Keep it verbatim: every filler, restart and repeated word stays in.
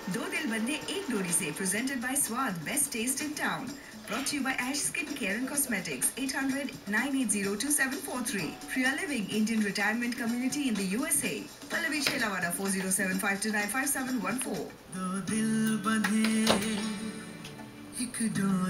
दो दिल बंधे एक डोरी से presented by Swad, best taste in town. Brought to you by Ash Skin Care and Cosmetics, eight hundred, nine eight zero, two seven four three. Priya Living Indian Retirement Community in the U S A. Pallavi Shelavada four zero seven five two nine five seven one four. दो दिल बंधे एक डोरी